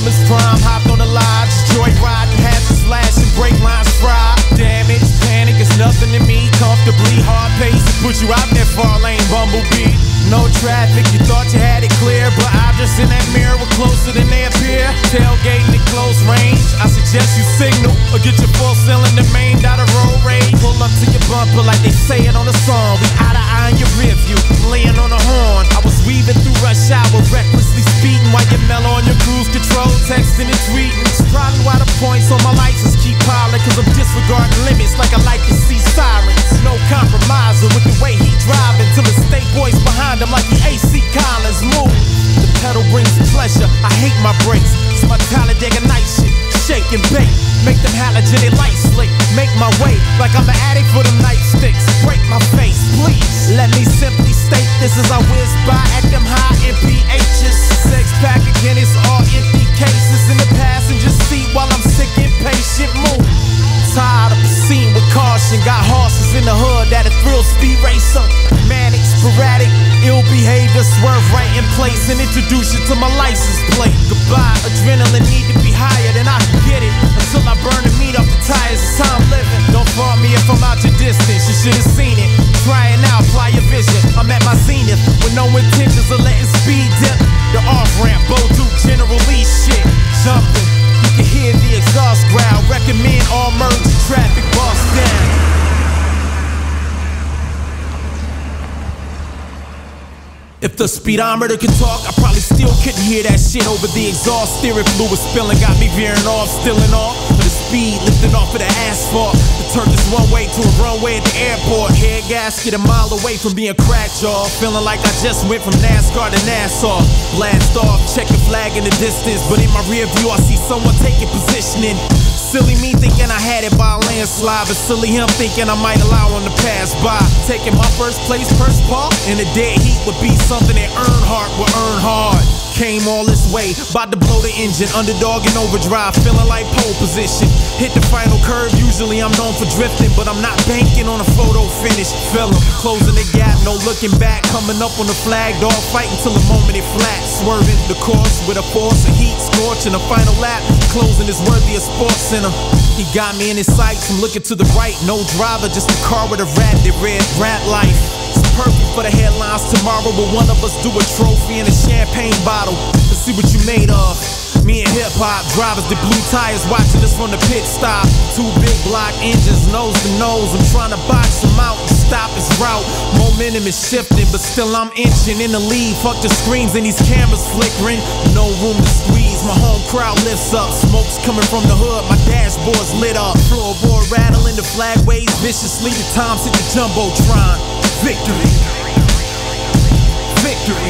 Optimus Prime hopped on the lodge, joyriding, hazards flashing, brake lines fried. Damage, panic is nothing to me. Comfortably hard pace to put you out that far lane, bumblebee. No traffic, you thought you had it clear, but objects in that mirror were closer than they appear. Tailgating at close range, I suggest you signal or get your full cylinder mained out of road rage. Pull up to your bumper like they say it on the song. We out of eye in your rear view, laying on the horn. I was weaving through rush hour, recklessly speeding while you mellow on your cruise control, texting and tweeting. It's probably why the points on my license keep piling, cause I'm disregarding limits like I like to see sirens. No compromising with the way he driving, till the state boys behind him like the AC Collins. Move, the pedal brings pleasure, I hate my brakes. It's my Talladega night shit, shake and bake. Make them halogen lights slick, make my way like I'm an addict for them nightsticks. Break my face, please. Let me simply state this as I whiz by at them high MPHs. Six pack of Guinness, all empty cases in the passenger seat while I'm sick and patient. Move. Tired of the scene with caution. Got horses in the hood that a thrill speed racer. Manic, sporadic, ill behavior. Swerve right in place and introduce you to my license plate. Goodbye, adrenaline need to be higher than I can get it. Until I burn the meat off the tires, it's how I'm living. Don't fault me if I'm out your distance, you should have seen it. Try it now, apply your vision. I'm at my zenith with no intentions of letting speed dip. The off-ramp, Bo Duke, General Lee shit. Jumping. You can hear the exhaust growl. Recommend all merge traffic boss down. If the speedometer could talk, I probably still couldn't hear that shit over the exhaust. Steering fluid spilling got me veering off, still in off. For the speed lifting off of the asphalt. The turn this one way to a runway at the airport. Head gasket a mile away from being cracked, y'all. Feeling like I just went from NASCAR to Nassau. Blast off, check the flag in the distance, but in my rear view I see someone taking positioning. Silly me thinking I had it by a landslide, but silly him thinking I might allow him to pass by. Taking my first place, first part in the dead heat would be something that Earnhardt would earn hard. Came all this way, about to blow the engine, underdog in overdrive, feeling like pole position. Hit the final curve, usually I'm known for drifting, but I'm not banking on a photo finish. Fell him, closing the gap, no looking back, coming up on the flag, dog fighting till the moment it flat. Swerving the course with a force of heat, scorching the final lap, closing is worthy of Sports Center. He got me in his sights, I'm looking to the right, no driver, just a car with a rat that read Rat Life. Perfect for the headlines tomorrow, but one of us do a trophy and a champagne bottle. Let's see what you made of. Me and hip-hop drivers, the blue tires watching us from the pit stop. Two big block engines, nose to nose. I'm trying to box him out and stop his route. Momentum is shifting, but still I'm inching in the lead. Fuck the screens and these cameras flickering. No room to squeeze, my home crowd lifts up. Smoke's coming from the hood, my dashboard's lit up. Floorboard rattling, the flag waves viciously. The times hit the jumbotron. Victory, victory,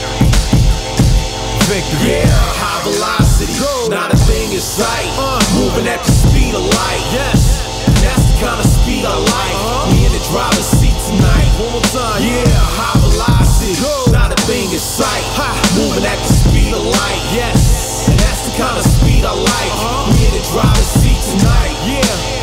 victory. Yeah, high velocity, not a thing in sight. Moving at the speed of light. Yes, that's the kind of speed I like. Me in the driver's seat tonight. One more time. Yeah, high velocity, not a thing in sight. Moving at the speed of light. Yes, and that's the kind of speed I like. Me in the driver's seat tonight. Yeah.